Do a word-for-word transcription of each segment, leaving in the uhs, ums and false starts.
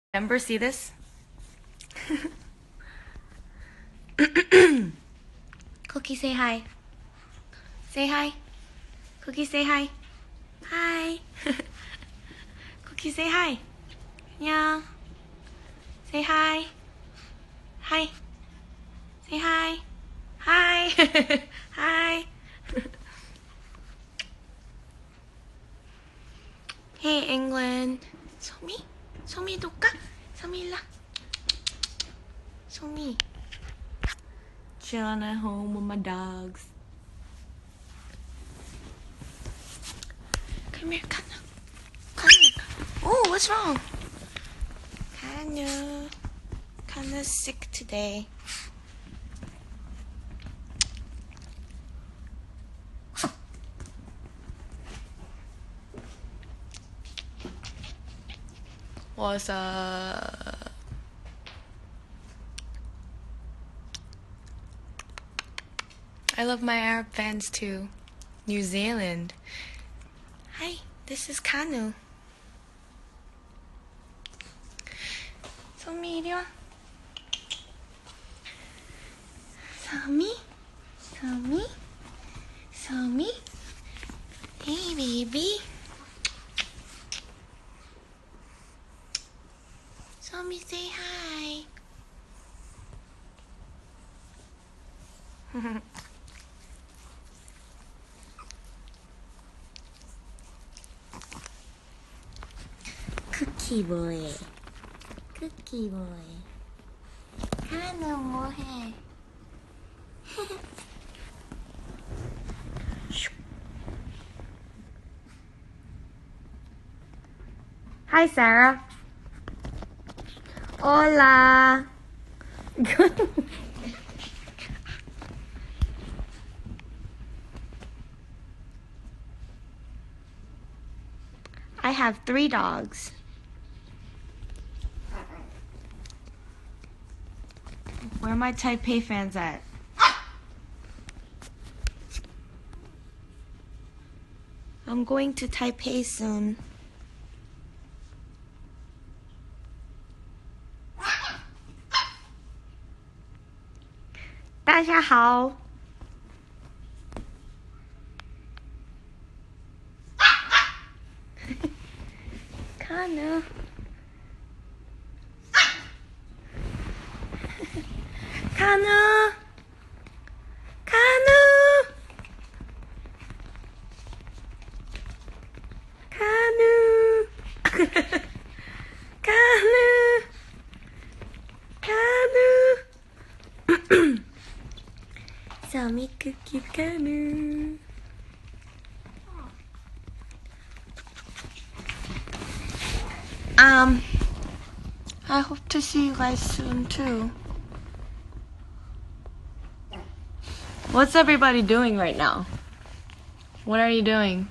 Amber, see this? Cookie, say hi. Say hi. Cookie, say hi. Hi. Cookie, say hi. Yeah. Say hi. Hi. Say hi. Hi. Hi. Hey, England. 소미? 소미 둘까? 소미 일로. 소미. Chilling at home with my dogs. Come here, Kana. Come here. Oh, what's wrong? Kana. Kana's sick today. What's up? I love my Arab fans too. New Zealand. Hi, this is Kanu. 소미 이리 와. 소미? 소미? 소미? Hey baby. 소미 say hi. Cookie boy. Cookie boy. Kanu 뭐해? Hi, Sarah. Hola. I have three dogs. Where are my Taipei fans at? I'm going to Taipei soon. Daja 大家好。Kana. Kana. Kana. Kanu. Kanu. Kanu. Sammy Cookie Kanu. Um, I hope to see you guys soon too. What's everybody doing right now? What are you doing?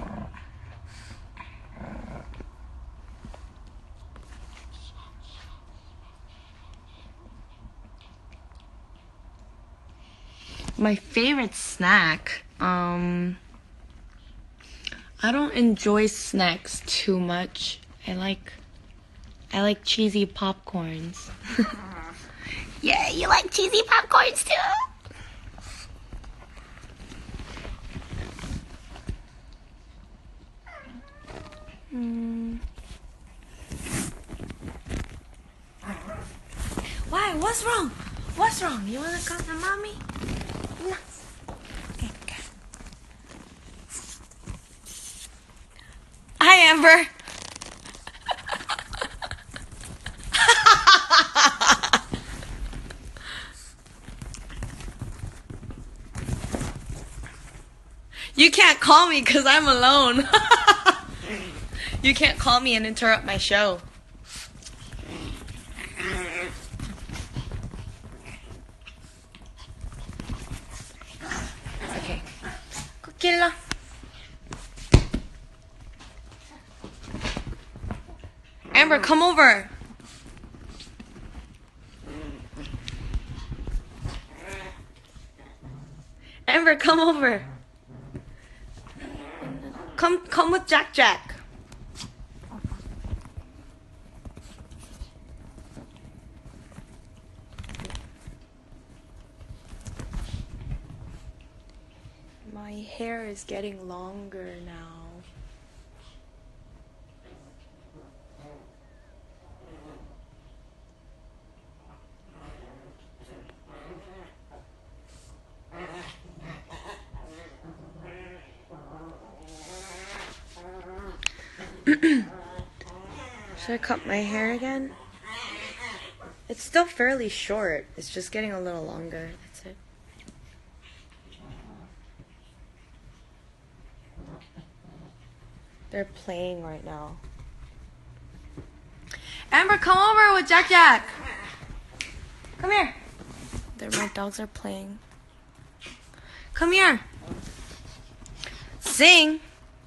My favorite snack, um, I don't enjoy snacks too much. I like, I like cheesy popcorns. Yeah, you like cheesy popcorns too? Hmm. Why? What's wrong? What's wrong? You wanna come to mommy? No. Okay, okay. Hi, Amber. You can't call me because I'm alone. You can't call me and interrupt my show. Okay. Kukila. Amber, come over. Amber, come over. Come, come with Jack Jack. My hair is getting longer now. Should I cut my hair again? It's still fairly short. It's just getting a little longer. That's it. They're playing right now. Amber, come over with Jack Jack. Come here. They're, my dogs are playing. Come here. Sing.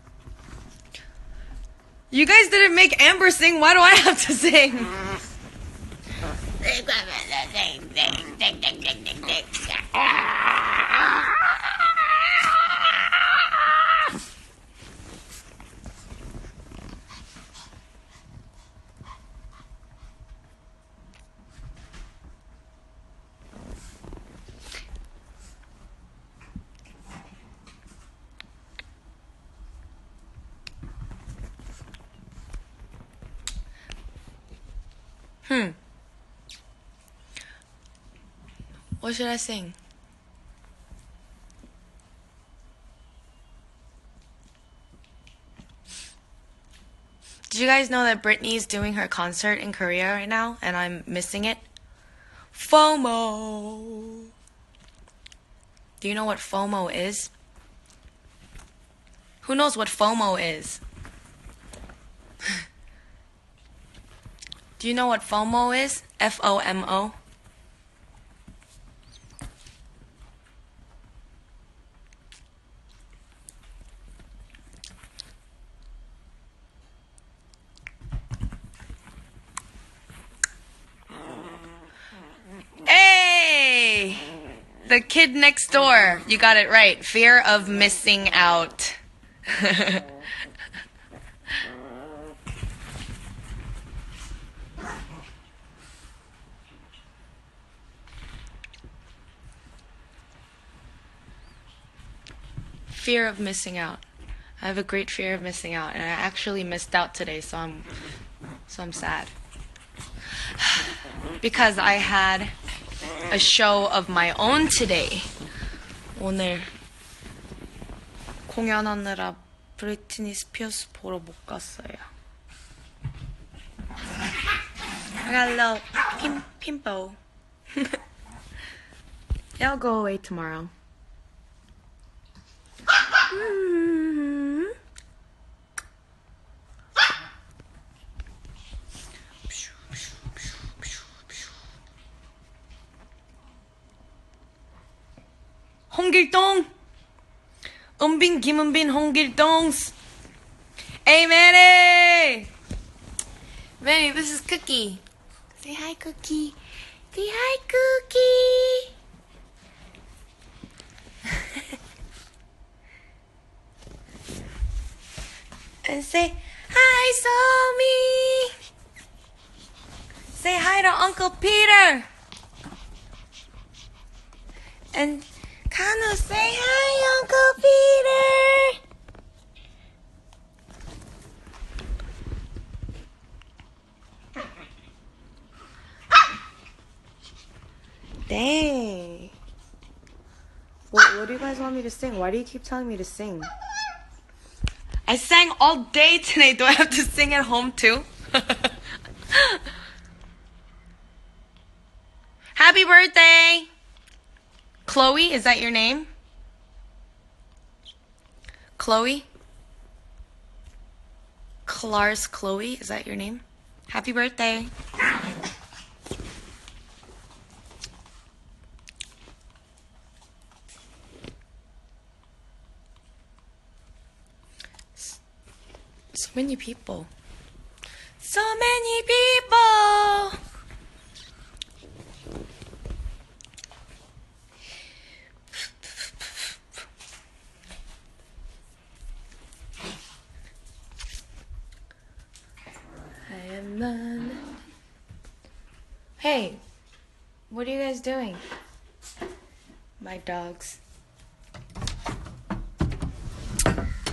You guys didn't make Amber sing. Why do I have to sing? Hmm. What should I sing? Did you guys know that Britney's doing her concert in Korea right now and I'm missing it? FOMO. Do you know what FOMO is? Who knows what FOMO is? Do you know what FOMO is? F O M O. Hey! The kid next door. You got it right. Fear of missing out. Fear of missing out. I have a great fear of missing out, and I actually missed out today, so I'm so I'm sad. Because I had a show of my own today. 오늘 공연하느라 브리트니 스피어스 보러 못 갔어요. I got a little pim pimple. It'll go away tomorrow. Mm-hmm. 홍길동, 은빈, 김은빈, 홍길동's. Hey, Manny! Manny, this is Cookie. Say hi, Cookie. Say hi, Cookie. And say, hi, Somi. Say hi to Uncle Peter. And Kanu, say hi, Uncle Peter. Dang. What, what do you guys want me to sing? Why do you keep telling me to sing? I sang all day today. Do I have to sing at home too? Happy birthday! Chloe, is that your name? Chloe? Clar's Chloe, is that your name? Happy birthday. So many people. So many people. I am none. Hey, what are you guys doing? My dogs.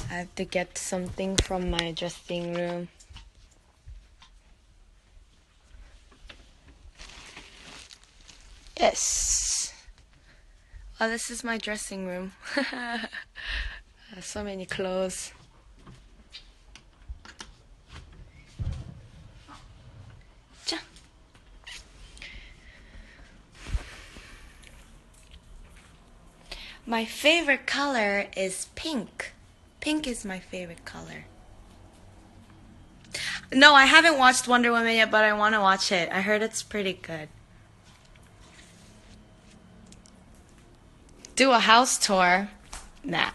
I have to get something from my dressing room. Yes. Oh, this is my dressing room. So many clothes. My favorite color is pink. Pink is my favorite color. No, I haven't watched Wonder Woman yet, but I want to watch it. I heard it's pretty good. Do a house tour? Nah.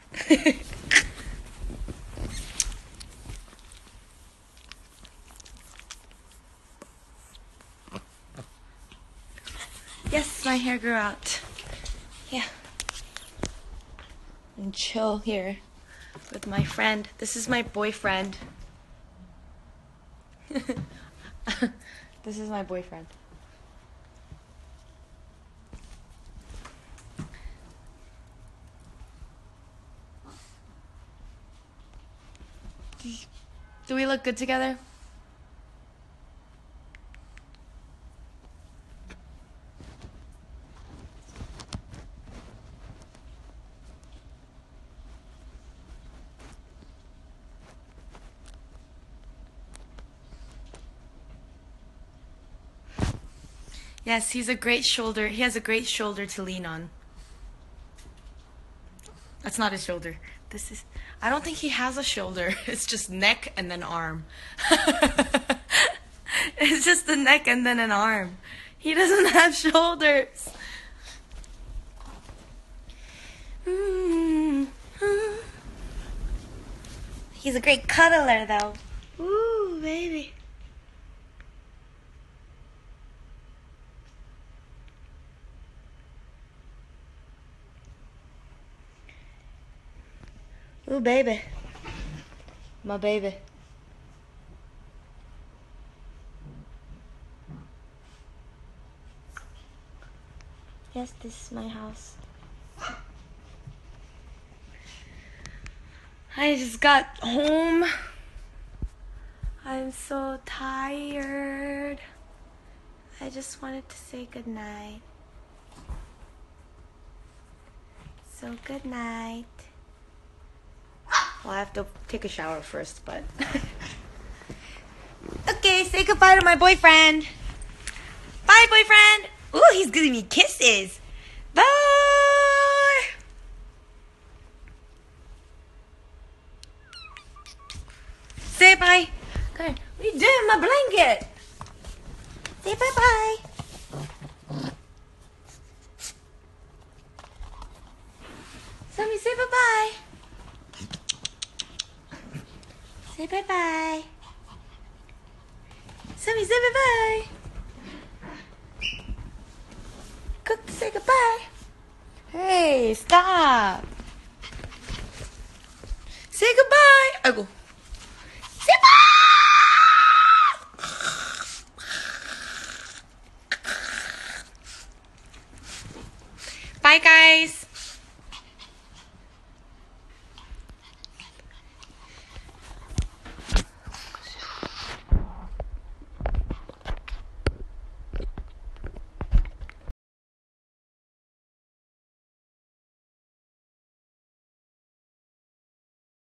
Yes, my hair grew out. Yeah. And chill here with my friend. This is my boyfriend. This is my boyfriend. Do we look good together? Yes, he's a great shoulder. He has a great shoulder to lean on. That's not his shoulder. This is, I don't think he has a shoulder. It's just neck and then arm. It's just the neck and then an arm. He doesn't have shoulders. He's a great cuddler though. Ooh, baby. Ooh, baby. My baby. Yes, this is my house. I just got home. I'm so tired. I just wanted to say good night. So good night. Well, I have to take a shower first, but... Okay, say goodbye to my boyfriend. Bye, boyfriend. Ooh, he's giving me kisses. Bye. Say bye. Come here. What are you doing with my blanket? Say bye-bye. Sammy, say bye-bye. Say bye-bye. Sammy, say bye-bye. Cook, say goodbye. Hey, stop. Say goodbye. I go. Say bye. Bye, guys.